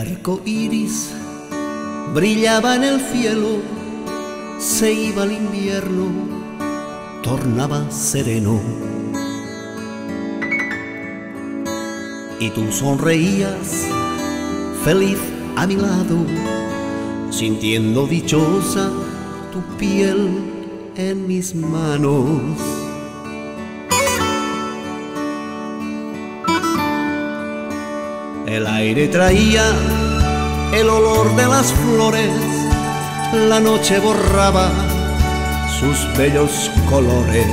arco iris brillaba en el cielo, se iba el invierno, tornaba sereno. Y tú sonreías, feliz a mi lado, sintiendo dichosa tu piel en mis manos. El aire traía el olor de las flores, la noche borraba sus bellos colores.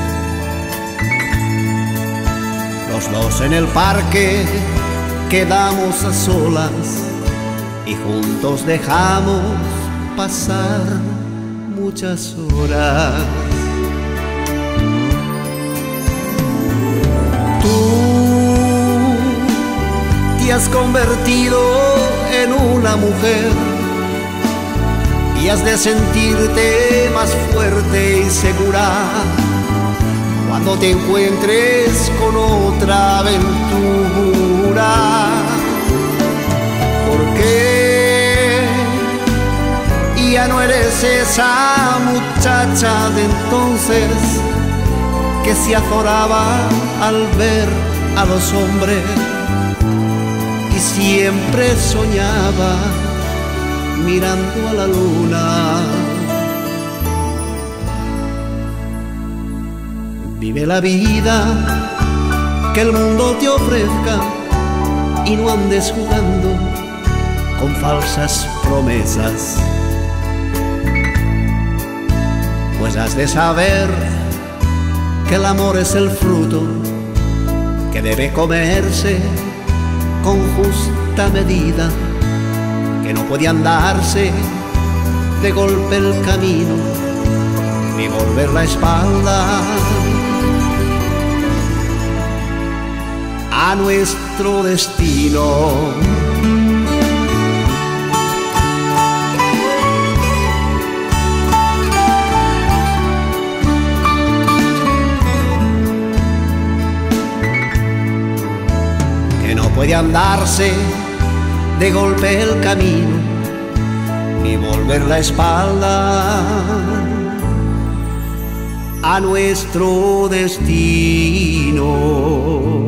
Los dos en el parque quedamos a solas y juntos dejamos pasar muchas horas. Te has convertido en una mujer y has de sentirte más fuerte y segura cuando te encuentres con otra aventura. Porque ya no eres esa muchacha de entonces que se azoraba al ver a los hombres y siempre soñaba mirando a la luna. Vive la vida que el mundo te ofrezca y no andes jugando con falsas promesas, pues has de saber que el amor es el fruto que debe comerse con justa medida, que no puede andarse de golpe el camino ni volver la espalda a nuestro destino. Que no puede andarse de golpe el camino ni volver la espalda a nuestro destino.